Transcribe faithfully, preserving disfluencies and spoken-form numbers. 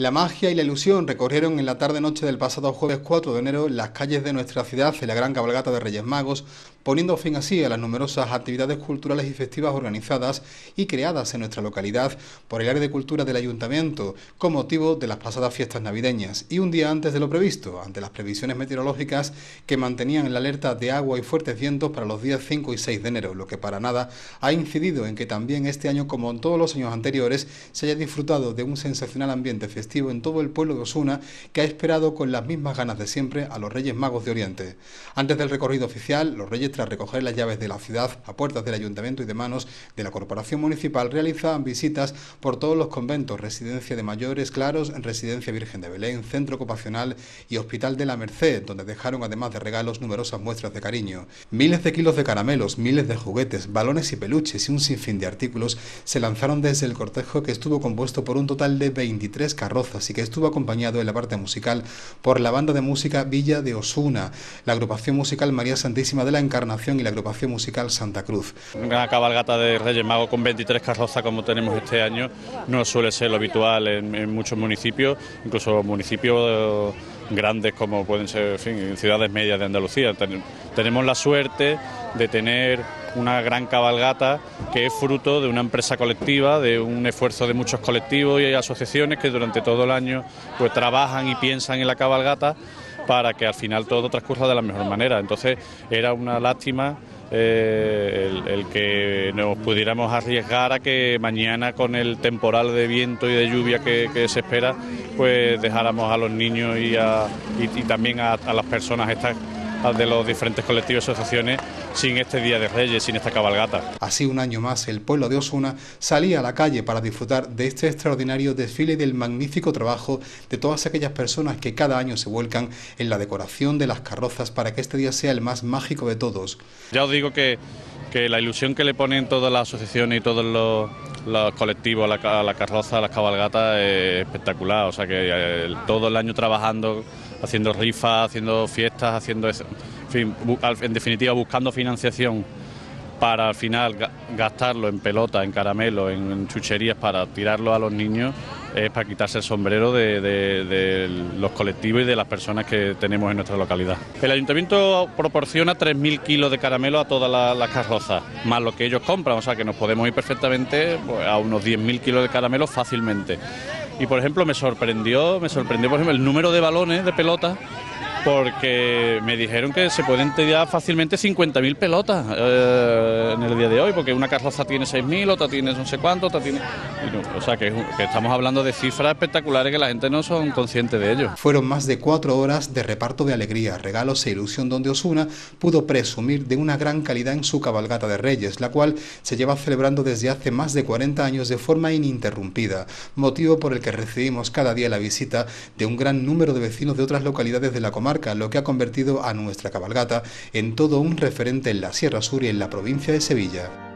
La magia y la ilusión recorrieron en la tarde-noche del pasado jueves cuatro de enero las calles de nuestra ciudad en la gran cabalgata de Reyes Magos, poniendo fin así a las numerosas actividades culturales y festivas organizadas y creadas en nuestra localidad por el área de cultura del ayuntamiento con motivo de las pasadas fiestas navideñas y un día antes de lo previsto, ante las previsiones meteorológicas que mantenían en la alerta de agua y fuertes vientos para los días cinco y seis de enero, lo que para nada ha incidido en que también este año, como en todos los años anteriores, se haya disfrutado de un sensacional ambiente festivo en todo el pueblo de Osuna, que ha esperado con las mismas ganas de siempre a los Reyes Magos de Oriente. Antes del recorrido oficial, los Reyes, tras recoger las llaves de la ciudad a puertas del Ayuntamiento y de manos de la Corporación Municipal, realizaban visitas por todos los conventos, Residencia de Mayores Claros, Residencia Virgen de Belén, Centro Ocupacional y Hospital de la Merced, donde dejaron además de regalos numerosas muestras de cariño. Miles de kilos de caramelos, miles de juguetes, balones y peluches y un sinfín de artículos se lanzaron desde el cortejo, que estuvo compuesto por un total de veintitrés carrozas y que estuvo acompañado en la parte musical por la banda de música Villa de Osuna, la agrupación musical María Santísima de la Encarnación y la agrupación musical Santa Cruz. Una cabalgata de Reyes Magos con veintitrés carrozas como tenemos este año no suele ser lo habitual en, en muchos municipios, incluso municipios grandes como pueden ser, en fin, en ciudades medias de Andalucía. Ten, tenemos la suerte de tener una gran cabalgata que es fruto de una empresa colectiva, de un esfuerzo de muchos colectivos y asociaciones que durante todo el año pues trabajan y piensan en la cabalgata para que al final todo transcurra de la mejor manera. Entonces era una lástima eh, el, el que nos pudiéramos arriesgar a que mañana, con el temporal de viento y de lluvia que, que se espera, pues dejáramos a los niños y, a, y, y también a, a las personas estas de los diferentes colectivos y asociaciones sin este Día de Reyes, sin esta cabalgata. Así, un año más, el pueblo de Osuna salía a la calle para disfrutar de este extraordinario desfile y del magnífico trabajo de todas aquellas personas que cada año se vuelcan en la decoración de las carrozas para que este día sea el más mágico de todos. Ya os digo que, que la ilusión que le ponen todas las asociaciones y todos los, los colectivos a la, a la carroza, a las cabalgatas, es espectacular. O sea que eh, todo el año trabajando, haciendo rifas, haciendo fiestas, haciendo eso. En fin, en definitiva, buscando financiación para al final gastarlo en pelota, en caramelo, en chucherías para tirarlo a los niños, es para quitarse el sombrero de, de, de los colectivos y de las personas que tenemos en nuestra localidad. El ayuntamiento proporciona tres mil kilos de caramelo a todas las, las carrozas, más lo que ellos compran, o sea que nos podemos ir perfectamente pues, a unos diez mil kilos de caramelo fácilmente. Y por ejemplo me sorprendió, me sorprendió por ejemplo el número de balones de pelota, porque me dijeron que se pueden tirar fácilmente cincuenta mil pelotas eh, en el día de hoy, porque una carroza tiene seis mil, otra tiene no sé cuánto, otra tiene... No, o sea, que, que estamos hablando de cifras espectaculares que la gente no son conscientes de ello. Fueron más de cuatro horas de reparto de alegría, regalos e ilusión, donde Osuna pudo presumir de una gran calidad en su cabalgata de Reyes, la cual se lleva celebrando desde hace más de cuarenta años de forma ininterrumpida, motivo por el que recibimos cada día la visita de un gran número de vecinos de otras localidades de la comarca, lo que ha convertido a nuestra cabalgata en todo un referente en la Sierra Sur y en la provincia de Sevilla.